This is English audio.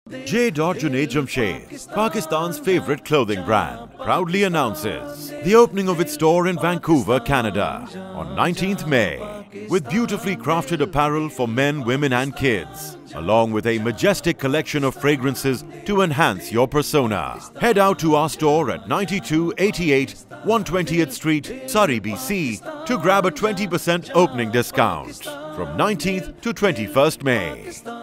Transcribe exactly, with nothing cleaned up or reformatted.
J. Junaid Jamshed, Pakistan's favorite clothing brand, proudly announces the opening of its store in Vancouver, Canada on nineteenth May, with beautifully crafted apparel for men, women and kids, along with a majestic collection of fragrances to enhance your persona. Head out to our store at ninety-two eighty-eight one hundred twentieth Street, Surrey, B C to grab a twenty percent opening discount from nineteenth to twenty-first May.